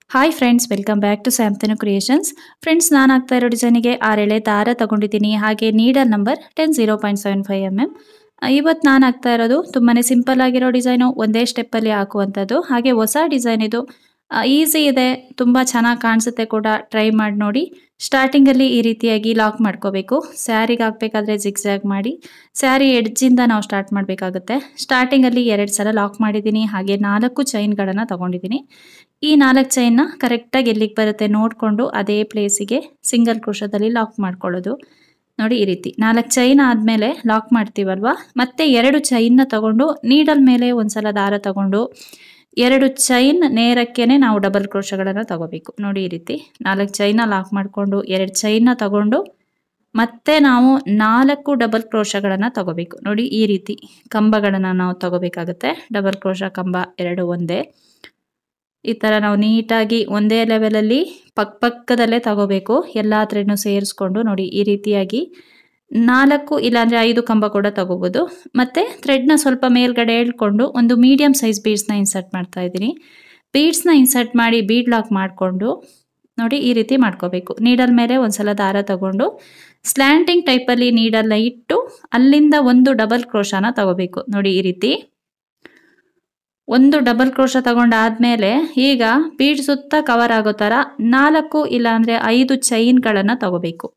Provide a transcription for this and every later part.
Hi friends, welcome back to Santanu creations. Friends, ನಾನು ಆಗ್ತಾ ಇರೋ ಡಿಸೈನಿಗೆ 6 ಎಳೆ ದಾರ ತಗೊಂಡಿದ್ದೀನಿ. ಹಾಗೆ ನೀಡಲ್ ನಂಬರ್ 10.0.75 mm. ಇವತ್ತು ನಾನು ಆಗ್ತಾ ಇರೋದು ತುಂಬಾ ಸಿಂಪಲ್ ಆಗಿರೋ ಡಿಸೈನು, ಒಂದೇ ಸ್ಟೆಪ್ಪಲ್ಲಿ ಹಾಕುವಂಥದ್ದು. ಹಾಗೆ ಹೊಸ ಡಿಸೈನ್ ಇದು, ಈಸಿ ಇದೆ, ತುಂಬ ಚೆನ್ನಾಗಿ ಕಾಣಿಸುತ್ತೆ ಕೂಡ. ಟ್ರೈ ಮಾಡಿ ನೋಡಿ. ಸ್ಟಾರ್ಟಿಂಗಲ್ಲಿ ಈ ರೀತಿಯಾಗಿ ಲಾಕ್ ಮಾಡ್ಕೋಬೇಕು. ಸ್ಯಾರಿಗೆ ಹಾಕಬೇಕಾದ್ರೆ ಜಿಗ್ಜ್ಯಾಗ್ ಮಾಡಿ ಸ್ಯಾರಿ ಎಡ್ಜಿಂದ ನಾವು ಸ್ಟಾರ್ಟ್ ಮಾಡಬೇಕಾಗುತ್ತೆ. ಸ್ಟಾರ್ಟಿಂಗಲ್ಲಿ 2 ಸಲ ಲಾಕ್ ಮಾಡಿದ್ದೀನಿ. ಹಾಗೆ 4 ಚೈನ್ಗಳನ್ನು ತಗೊಂಡಿದ್ದೀನಿ. ಈ 4 ಚೈನ್ನ ಕರೆಕ್ಟಾಗಿ ಎಲ್ಲಿಗೆ ಬರುತ್ತೆ ನೋಡಿಕೊಂಡು ಅದೇ ಪ್ಲೇಸಿಗೆ ಸಿಂಗಲ್ ಕ್ರೋಶದಲ್ಲಿ ಲಾಕ್ ಮಾಡ್ಕೊಳ್ಳೋದು. ನೋಡಿ, ಈ ರೀತಿ 4 ಚೈನ್ ಆದಮೇಲೆ ಲಾಕ್ ಮಾಡ್ತೀವಲ್ವಾ, ಮತ್ತೆ 2 ಚೈನ್ನ ತಗೊಂಡು ನೀಡಲ್ ಮೇಲೆ ಒಂದ್ಸಲ ದಾರ ತಗೊಂಡು 2 ಚೈನ್ ನೇರಕ್ಕೇನೆ ನಾವು ಡಬಲ್ ಕ್ರೋಶಗಳನ್ನು ತಗೋಬೇಕು. ನೋಡಿ, ಈ ರೀತಿ 4 ಚೈನ್ನ ಲಾಕ್ ಮಾಡಿಕೊಂಡು 2 ಚೈನ್ನ ತಗೊಂಡು ಮತ್ತೆ ನಾವು 4 ಡಬಲ್ ಕ್ರೋಶಗಳನ್ನು ತಗೋಬೇಕು. ನೋಡಿ, ಈ ರೀತಿ ಕಂಬಗಳನ್ನು ನಾವು ತಗೋಬೇಕಾಗುತ್ತೆ. ಡಬಲ್ ಕ್ರೋಶ ಕಂಬ 2 ಒಂದೇ. ಈ ಥರ ನಾವು ನೀಟಾಗಿ ಒಂದೇ ಲೆವೆಲಲ್ಲಿ ಪಕ್ಕದಲ್ಲೇ ತಗೋಬೇಕು. ಎಲ್ಲ ಥ್ರೆಡ್ನು ಸೇರಿಸ್ಕೊಂಡು ನೋಡಿ, ಈ ರೀತಿಯಾಗಿ 4 ಇಲ್ಲಾಂದರೆ 5 ಕಂಬ ಕೂಡ ತಗೋಬೋದು. ಮತ್ತು ಥ್ರೆಡ್ನ ಸ್ವಲ್ಪ ಮೇಲ್ಗಡೆ ಎಳ್ಕೊಂಡು ಒಂದು ಮೀಡಿಯಮ್ ಸೈಜ್ ಬೀಡ್ಸ್ನ ಇನ್ಸರ್ಟ್ ಮಾಡ್ತಾ ಇದ್ದೀನಿ. ಬೀಡ್ಸ್ನ ಇನ್ಸರ್ಟ್ ಮಾಡಿ ಬೀಡ್ ಲಾಕ್ ಮಾಡಿಕೊಂಡು ನೋಡಿ, ಈ ರೀತಿ ಮಾಡ್ಕೋಬೇಕು. ನೀಡಲ್ ಮೇಲೆ ಒಂದ್ಸಲ ದಾರ ತಗೊಂಡು ಸ್ಲ್ಯಾಂಟಿಂಗ್ ಟೈಪಲ್ಲಿ ನೀಡಲ್ನ ಇಟ್ಟು ಅಲ್ಲಿಂದ ಒಂದು ಡಬಲ್ ಕ್ರೋಶನ ತಗೋಬೇಕು. ನೋಡಿ, ಈ ರೀತಿ ಒಂದು ಡಬಲ್ ಕ್ರೋಶ ತಗೊಂಡಾದ್ಮೇಲೆ ಈಗ ಬೀಡ್ ಸುತ್ತ ಕವರ್ ಆಗೋ ಥರ 4 ಇಲ್ಲಾಂದರೆ 5 ಚೈನ್ಗಳನ್ನು ತಗೋಬೇಕು.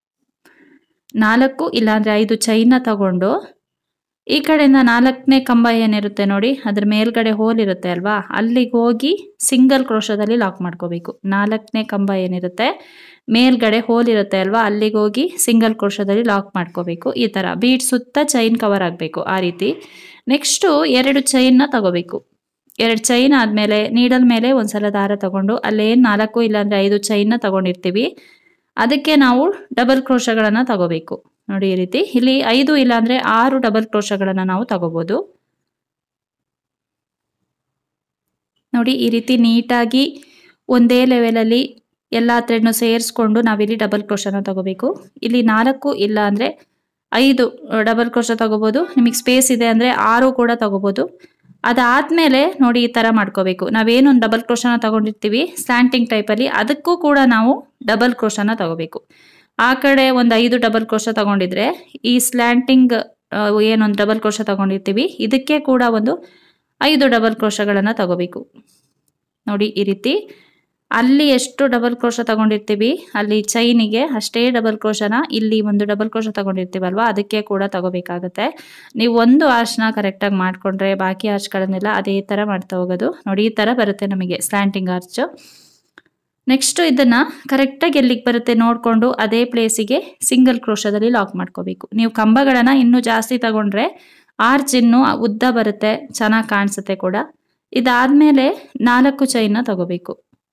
4 ಇಲ್ಲಾಂದರೆ 5 ಚೈನ್ನ ತಗೊಂಡು ಈ ಕಡೆಯಿಂದ 4ನೇ ಕಂಬ ಏನಿರುತ್ತೆ ನೋಡಿ, ಅದ್ರ ಮೇಲ್ಗಡೆ ಹೋಲ್ ಇರುತ್ತೆ ಅಲ್ವಾ, ಅಲ್ಲಿಗೆ ಹೋಗಿ ಸಿಂಗಲ್ ಕ್ರೋಶದಲ್ಲಿ ಲಾಕ್ ಮಾಡ್ಕೋಬೇಕು. 4ನೇ ಕಂಬ ಏನಿರುತ್ತೆ ಮೇಲ್ಗಡೆ ಹೋಲ್ ಇರುತ್ತೆ ಅಲ್ವಾ, ಅಲ್ಲಿಗೆ ಹೋಗಿ ಸಿಂಗಲ್ ಕ್ರೋಶದಲ್ಲಿ ಲಾಕ್ ಮಾಡ್ಕೋಬೇಕು. ಈ ಥರ ಬೀಡ್ ಸುತ್ತ ಚೈನ್ ಕವರ್ ಆಗಬೇಕು. ಆ ರೀತಿ ನೆಕ್ಸ್ಟು 2 ಚೈನ್ನ ತಗೋಬೇಕು. 2 ಚೈನ್ ಆದಮೇಲೆ ನೀಡಲ್ ಮೇಲೆ ಒಂದ್ಸಲ ದಾರ ತಗೊಂಡು ಅಲ್ಲೇನು 4 ಇಲ್ಲಾಂದರೆ 5 ಚೈನ್ನ ತಗೊಂಡಿರ್ತೀವಿ, ಅದಕ್ಕೆ ನಾವು ಡಬಲ್ ಕ್ರೋಶಗಳನ್ನು ತಗೋಬೇಕು. ನೋಡಿ, ಈ ರೀತಿ ಇಲ್ಲಿ 5 ಇಲ್ಲಾಂದರೆ 6 ಡಬಲ್ ಕ್ರೋಶಗಳನ್ನು ನಾವು ತಗೋಬೋದು. ನೋಡಿ, ಈ ರೀತಿ ನೀಟಾಗಿ ಒಂದೇ ಲೆವೆಲಲ್ಲಿ ಎಲ್ಲ ಥ್ರೆಡ್ನು ಸೇರಿಸ್ಕೊಂಡು ನಾವಿಲ್ಲಿ ಡಬಲ್ ಕ್ರೋಶನ ತಗೋಬೇಕು. ಇಲ್ಲಿ 4 ಇಲ್ಲ ಅಂದರೆ 5 ಡಬಲ್ ಕ್ರೋಶ ತಗೋಬೋದು. ನಿಮಗೆ ಸ್ಪೇಸ್ ಇದೆ ಅಂದರೆ 6 ಕೂಡ ತಗೋಬೋದು. ಅದಾದಮೇಲೆ ನೋಡಿ, ಈ ಥರ ಮಾಡ್ಕೋಬೇಕು. ನಾವೇನೊಂದು ಡಬಲ್ ಕ್ರೋಶನ ತಗೊಂಡಿರ್ತೀವಿ ಸ್ಲ್ಯಾಂಟಿಂಗ್ ಟೈಪಲ್ಲಿ, ಅದಕ್ಕೂ ಕೂಡ ನಾವು ಡಬಲ್ ಕ್ರೋಶನ ತಗೋಬೇಕು. ಆ ಕಡೆ ಒಂದು 5 ಡಬಲ್ ಕ್ರೋಶ ತಗೊಂಡಿದ್ರೆ ಈ ಸ್ಲ್ಯಾಂಟಿಂಗ್ ಏನೊಂದು ಡಬಲ್ ಕ್ರೋಶ ತಗೊಂಡಿರ್ತೀವಿ ಇದಕ್ಕೆ ಕೂಡ ಒಂದು 5 ಡಬಲ್ ಕ್ರೋಶಗಳನ್ನು ತಗೋಬೇಕು. ನೋಡಿ, ಈ ರೀತಿ ಅಲ್ಲಿ ಎಷ್ಟು ಡಬಲ್ ಕ್ರೋಶ ತಗೊಂಡಿರ್ತೀವಿ ಅಲ್ಲಿ ಚೈನಿಗೆ ಅಷ್ಟೇ ಡಬಲ್ ಕ್ರೋಶನ ಇಲ್ಲಿ ಒಂದು ಡಬಲ್ ಕ್ರೋಶ ತಗೊಂಡಿರ್ತೀವಲ್ವ ಅದಕ್ಕೆ ಕೂಡ ತಗೋಬೇಕಾಗುತ್ತೆ. ನೀವು ಒಂದು ಆರ್ಚ್ನ ಕರೆಕ್ಟಾಗಿ ಮಾಡಿಕೊಂಡ್ರೆ ಬಾಕಿ ಆರ್ಚ್ಗಳನ್ನೆಲ್ಲ ಅದೇ ಥರ ಮಾಡ್ತಾ ಹೋಗೋದು. ನೋಡಿ, ಈ ಥರ ಬರುತ್ತೆ ನಮಗೆ ಸ್ಲ್ಯಾಂಟಿಂಗ್ ಆರ್ಚು. ನೆಕ್ಸ್ಟು ಇದನ್ನು ಕರೆಕ್ಟಾಗಿ ಎಲ್ಲಿಗೆ ಬರುತ್ತೆ ನೋಡಿಕೊಂಡು ಅದೇ ಪ್ಲೇಸಿಗೆ ಸಿಂಗಲ್ ಕ್ರೋಶದಲ್ಲಿ ಲಾಕ್ ಮಾಡ್ಕೋಬೇಕು. ನೀವು ಕಂಬಗಳನ್ನು ಇನ್ನೂ ಜಾಸ್ತಿ ತಗೊಂಡ್ರೆ ಆರ್ಚ್ ಇನ್ನೂ ಉದ್ದ ಬರುತ್ತೆ, ಚೆನ್ನಾಗಿ ಕಾಣಿಸುತ್ತೆ ಕೂಡ. ಇದಾದಮೇಲೆ 4 ಚೈನ್ನ ತಗೋಬೇಕು.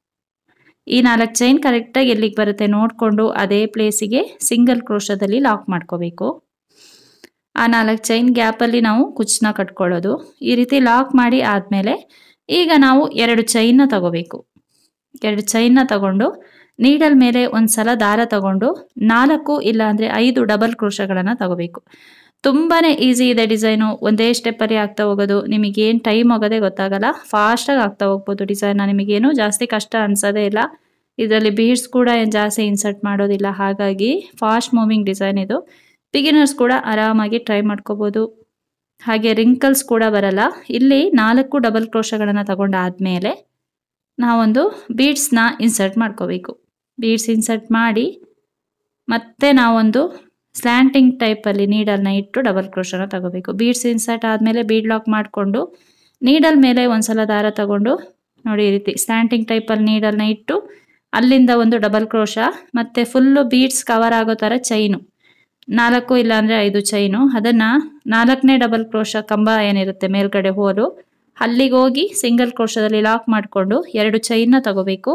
ಈ 4 ಚೈನ್ ಕರೆಕ್ಟಾಗಿ ಎಲ್ಲಿಗೆ ಬರುತ್ತೆ ನೋಡಿಕೊಂಡು ಅದೇ ಪ್ಲೇಸಿಗೆ ಸಿಂಗಲ್ ಕ್ರೋಶದಲ್ಲಿ ಲಾಕ್ ಮಾಡ್ಕೋಬೇಕು. ಆ 4 ಚೈನ್ ಗ್ಯಾಪಲ್ಲಿ ನಾವು ಕುಚ್ಚನ್ನ ಕಟ್ಕೊಳ್ಳೋದು. ಈ ರೀತಿ ಲಾಕ್ ಮಾಡಿ ಆದಮೇಲೆ ಈಗ ನಾವು 2 ಚೈನ್ನ ತಗೋಬೇಕು. 2 ಚೈನ್ನ ತಗೊಂಡು ನೀಡಲ್ ಮೇಲೆ ಒಂದ್ಸಲ ದಾರ ತಗೊಂಡು 4 ಇಲ್ಲಾಂದರೆ 5 ಡಬಲ್ ಕ್ರೋಶಗಳನ್ನು ತಗೋಬೇಕು. ತುಂಬಾ ಈಸಿ ಇದೆ ಡಿಸೈನು, ಒಂದೇ ಸ್ಟೆಪ್ಪಲ್ಲಿ ಆಗ್ತಾ ಹೋಗೋದು. ನಿಮಗೇನು ಟೈಮ್ ಹೋಗೋದೇ ಗೊತ್ತಾಗಲ್ಲ, ಫಾಸ್ಟಾಗಿ ಆಗ್ತಾ ಹೋಗ್ಬೋದು ಡಿಸೈನ್ನ. ನಿಮಗೇನು ಜಾಸ್ತಿ ಕಷ್ಟ ಅನ್ಸೋದೇ ಇಲ್ಲ. ಇದರಲ್ಲಿ ಬೀಡ್ಸ್ ಕೂಡ ಏನು ಜಾಸ್ತಿ ಇನ್ಸರ್ಟ್ ಮಾಡೋದಿಲ್ಲ, ಹಾಗಾಗಿ ಫಾಸ್ಟ್ ಮೂವಿಂಗ್ ಡಿಸೈನ್ ಇದು. ಬಿಗಿನರ್ಸ್ ಕೂಡ ಆರಾಮಾಗಿ ಟ್ರೈ ಮಾಡ್ಕೋಬೋದು. ಹಾಗೆ ರಿಂಕಲ್ಸ್ ಕೂಡ ಬರಲ್ಲ. ಇಲ್ಲಿ 4 ಡಬಲ್ ಕ್ರೋಶಗಳನ್ನು ತಗೊಂಡಾದ್ಮೇಲೆ ನಾವೊಂದು ಬೀಡ್ಸ್ನ ಇನ್ಸರ್ಟ್ ಮಾಡ್ಕೋಬೇಕು. ಬೀಡ್ಸ್ ಇನ್ಸರ್ಟ್ ಮಾಡಿ ಮತ್ತೆ ನಾವೊಂದು ಸ್ಲ್ಯಾಂಟಿಂಗ್ ಟೈಪಲ್ಲಿ ನೀಡಲ್ನ ಇಟ್ಟು ಡಬಲ್ ಕ್ರೋಶನ ತಗೋಬೇಕು. ಬೀಡ್ಸ್ ಇನ್ಸರ್ಟ್ ಆದಮೇಲೆ ಬೀಡ್ ಲಾಕ್ ಮಾಡಿಕೊಂಡು ನೀಡಲ್ ಮೇಲೆ ಒಂದ್ಸಲ ದಾರ ತಗೊಂಡು ನೋಡಿ, ಈ ರೀತಿ ಸ್ಲ್ಯಾಂಟಿಂಗ್ ಟೈಪಲ್ಲಿ ನೀಡಲ್ನ ಇಟ್ಟು ಅಲ್ಲಿಂದ ಒಂದು ಡಬಲ್ ಕ್ರೋಶ ಮತ್ತು ಫುಲ್ಲು ಬೀಡ್ಸ್ ಕವರ್ ಆಗೋ ಥರ ಚೈನು 4 ಇಲ್ಲಾಂದರೆ 5 ಚೈನು, ಅದನ್ನು 4ನೇ ಡಬಲ್ ಕ್ರೋಶ ಕಂಬ ಏನಿರುತ್ತೆ ಮೇಲ್ಗಡೆ ಹೋಲು ಅಲ್ಲಿಗೆ ಹೋಗಿ ಸಿಂಗಲ್ ಕ್ರೋಶದಲ್ಲಿ ಲಾಕ್ ಮಾಡಿಕೊಂಡು 2 ಚೈನ್ನ ತಗೋಬೇಕು.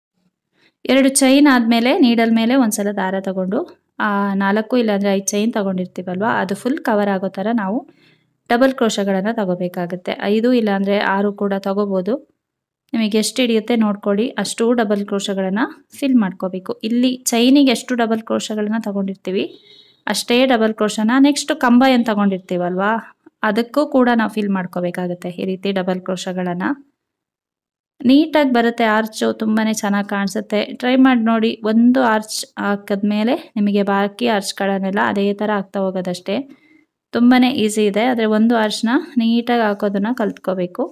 2 ಚೈನ್ ಆದಮೇಲೆ ನೀಡಲ್ ಮೇಲೆ ಒಂದ್ಸಲ ದಾರ ತಗೊಂಡು 4 ಇಲ್ಲಾಂದರೆ 5 ಚೈನ್ ತಗೊಂಡಿರ್ತೀವಲ್ವ ಅದು ಫುಲ್ ಕವರ್ ಆಗೋ ಥರ ನಾವು ಡಬಲ್ ಕ್ರೋಶಗಳನ್ನು ತಗೋಬೇಕಾಗುತ್ತೆ. 5 ಇಲ್ಲಾಂದರೆ 6 ಕೂಡ ತಗೋಬೋದು. ನಿಮಗೆ ಎಷ್ಟು ಹಿಡಿಯುತ್ತೆ ನೋಡ್ಕೊಳ್ಳಿ, ಅಷ್ಟು ಡಬಲ್ ಕ್ರೋಶಗಳನ್ನು ಫಿಲ್ ಮಾಡ್ಕೋಬೇಕು. ಇಲ್ಲಿ ಚೈನಿಗೆ ಎಷ್ಟು ಡಬಲ್ ಕ್ರೋಶಗಳನ್ನು ತಗೊಂಡಿರ್ತೀವಿ ಅಷ್ಟೇ ಡಬಲ್ ಕ್ರೋಶನ ನೆಕ್ಸ್ಟ್ ಕಂಬ ಏನು ತಗೊಂಡಿರ್ತೀವಲ್ವಾ ಅದಕ್ಕೂ ಕೂಡ ನಾವು ಫಿಲ್ ಮಾಡ್ಕೋಬೇಕಾಗುತ್ತೆ. ಈ ರೀತಿ ಡಬಲ್ ಕ್ರೋಶಗಳನ್ನು ನೀಟಾಗಿ ಬರುತ್ತೆ ಆರ್ಚು, ತುಂಬಾ ಚೆನ್ನಾಗಿ ಕಾಣಿಸುತ್ತೆ. ಟ್ರೈ ಮಾಡಿ ನೋಡಿ. ಒಂದು ಆರ್ಚ್ ಹಾಕಿದ್ಮೇಲೆ ನಿಮಗೆ ಬಾಕಿ ಆರ್ಚ್ಗಳನ್ನೆಲ್ಲ ಅದೇ ಥರ ಆಗ್ತಾ ಹೋಗೋದಷ್ಟೇ. ತುಂಬಾ ಈಸಿ ಇದೆ. ಆದರೆ ಒಂದು ಆರ್ಚ್ನ ನೀಟಾಗಿ ಹಾಕೋದನ್ನು ಕಲ್ತ್ಕೋಬೇಕು.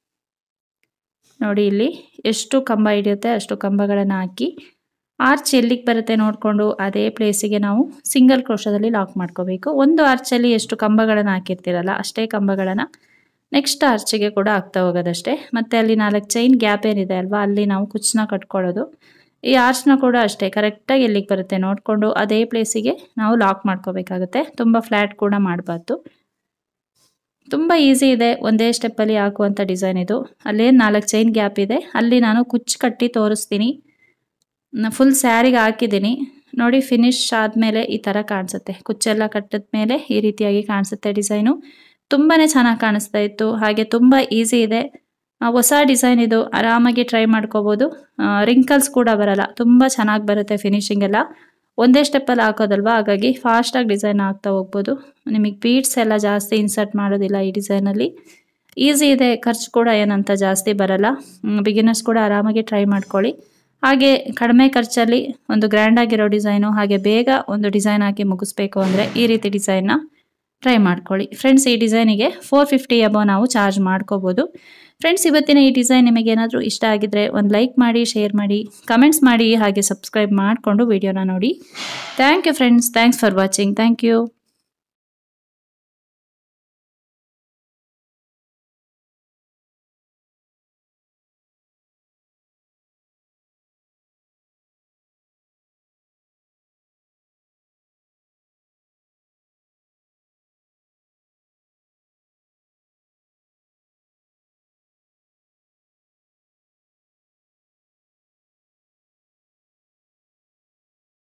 ನೋಡಿ ಇಲ್ಲಿ ಎಷ್ಟು ಕಂಬ ಹಿಡಿಯುತ್ತೆ ಅಷ್ಟು ಕಂಬಗಳನ್ನು ಹಾಕಿ ಆರ್ಚ್ ಎಲ್ಲಿಗೆ ಬರುತ್ತೆ ನೋಡಿಕೊಂಡು ಅದೇ ಪ್ಲೇಸಿಗೆ ನಾವು ಸಿಂಗಲ್ ಕ್ರೋಶದಲ್ಲಿ ಲಾಕ್ ಮಾಡ್ಕೋಬೇಕು. ಒಂದು ಆರ್ಚಲ್ಲಿ ಎಷ್ಟು ಕಂಬಗಳನ್ನು ಹಾಕಿರ್ತೀರಲ್ಲ ಅಷ್ಟೇ ಕಂಬಗಳನ್ನು ನೆಕ್ಸ್ಟ್ ಆರ್ಚಿಗೆ ಕೂಡ ಹಾಕ್ತಾ ಹೋಗೋದಷ್ಟೇ. ಮತ್ತು ಅಲ್ಲಿ 4 ಚೈನ್ ಗ್ಯಾಪ್ ಏನಿದೆ ಅಲ್ವಾ, ಅಲ್ಲಿ ನಾವು ಕುಚ್ಚನ್ನ ಕಟ್ಕೊಳ್ಳೋದು. ಈ ಆರ್ಚ್ನ ಕೂಡ ಅಷ್ಟೇ ಕರೆಕ್ಟಾಗಿ ಎಲ್ಲಿಗೆ ಬರುತ್ತೆ ನೋಡಿಕೊಂಡು ಅದೇ ಪ್ಲೇಸಿಗೆ ನಾವು ಲಾಕ್ ಮಾಡ್ಕೋಬೇಕಾಗುತ್ತೆ. ತುಂಬ ಫ್ಲ್ಯಾಟ್ ಕೂಡ ಮಾಡಬಾರ್ದು. ತುಂಬ ಈಸಿ ಇದೆ. ಒಂದೇ ಸ್ಟೆಪ್ಪಲ್ಲಿ ಹಾಕುವಂಥ ಡಿಸೈನ್ ಇದು. ಅಲ್ಲೇನು 4 ಚೈನ್ ಗ್ಯಾಪ್ ಇದೆ ಅಲ್ಲಿ ನಾನು ಕುಚ್ಚು ಕಟ್ಟಿ ತೋರಿಸ್ತೀನಿ. ಫುಲ್ ಸ್ಯಾರಿಗೆ ಹಾಕಿದ್ದೀನಿ ನೋಡಿ. ಫಿನಿಶ್ ಆದಮೇಲೆ ಈ ಥರ ಕಾಣಿಸುತ್ತೆ. ಕುಚ್ಚೆಲ್ಲ ಕಟ್ಟಿದ ಮೇಲೆ ಈ ರೀತಿಯಾಗಿ ಕಾಣಿಸುತ್ತೆ ಡಿಸೈನು. ತುಂಬಾ ಚೆನ್ನಾಗಿ ಕಾಣಿಸ್ತಾ ಇತ್ತು. ಹಾಗೆ ತುಂಬ ಈಸಿ ಇದೆ. ಹೊಸ ಡಿಸೈನ್ ಇದು, ಆರಾಮಾಗಿ ಟ್ರೈ ಮಾಡ್ಕೋಬೋದು. ರಿಂಕಲ್ಸ್ ಕೂಡ ಬರಲ್ಲ, ತುಂಬ ಚೆನ್ನಾಗಿ ಬರುತ್ತೆ ಫಿನಿಶಿಂಗ್ ಎಲ್ಲ. ಒಂದೇ ಸ್ಟೆಪ್ಪಲ್ಲಿ ಹಾಕೋದಲ್ವಾ, ಹಾಗಾಗಿ ಫಾಸ್ಟಾಗಿ ಡಿಸೈನ್ ಹಾಕ್ತಾ ಹೋಗ್ಬೋದು. ನಿಮಗೆ ಬೀಡ್ಸ್ ಎಲ್ಲ ಜಾಸ್ತಿ ಇನ್ಸರ್ಟ್ ಮಾಡೋದಿಲ್ಲ ಈ ಡಿಸೈನಲ್ಲಿ. ಈಸಿ ಇದೆ, ಖರ್ಚು ಕೂಡ ಏನಂತ ಜಾಸ್ತಿ ಬರಲ್ಲ. ಬಿಗಿನರ್ಸ್ ಕೂಡ ಆರಾಮಾಗಿ ಟ್ರೈ ಮಾಡ್ಕೊಳ್ಳಿ. ಹಾಗೆ ಕಡಿಮೆ ಖರ್ಚಲ್ಲಿ ಒಂದು ಗ್ರ್ಯಾಂಡ್ ಆಗಿರೋ ಡಿಸೈನು, ಹಾಗೆ ಬೇಗ ಒಂದು ಡಿಸೈನ್ ಹಾಕಿ ಮುಗಿಸ್ಬೇಕು ಅಂದರೆ ಈ ರೀತಿ ಡಿಸೈನ್ನ ಟ್ರೈ ಮಾಡ್ಕೊಳ್ಳಿ. ಫ್ರೆಂಡ್ಸ್, ಈ ಡಿಸೈನಿಗೆ 450 ಅಬೌವ್ ನಾವು ಚಾರ್ಜ್ ಮಾಡ್ಕೋಬೋದು. ಫ್ರೆಂಡ್ಸ್, ಇವತ್ತಿನ ಈ ಡಿಸೈನ್ ನಿಮಗೆ ಏನಾದರೂ ಇಷ್ಟ ಆಗಿದ್ರೆ ಒಂದು ಲೈಕ್ ಮಾಡಿ, ಶೇರ್ ಮಾಡಿ, ಕಮೆಂಟ್ಸ್ ಮಾಡಿ, ಹಾಗೆ ಸಬ್ಸ್ಕ್ರೈಬ್ ಮಾಡಿಕೊಂಡು ವಿಡಿಯೋನ ನೋಡಿ. Thank you friends. Thanks for watching. Thank you.